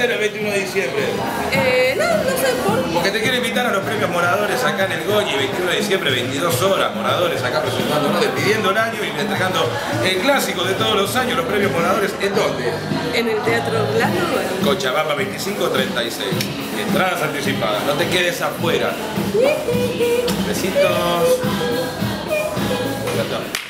hacer el 21 de diciembre? No sé por... Porque te quiero invitar a los premios Moradores acá en el Goñi, 21 de diciembre, 22 horas, Moradores acá presentándonos, despidiendo el año y entregando el clásico de todos los años, los premios Moradores. ¿En dónde? En el Teatro Blasco. Cochabamba 2536. Entradas anticipadas, no te quedes afuera. Besitos. Ya está.